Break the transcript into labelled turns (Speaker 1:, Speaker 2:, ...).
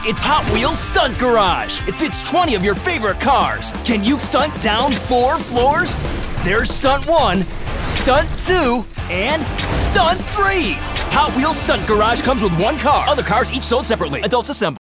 Speaker 1: It's Hot Wheels Stunt Garage. It fits 20 of your favorite cars. Can you stunt down 4 floors? There's Stunt 1, Stunt 2, and Stunt 3. Hot Wheels Stunt Garage comes with 1 car. Other cars each sold separately. Adults assemble.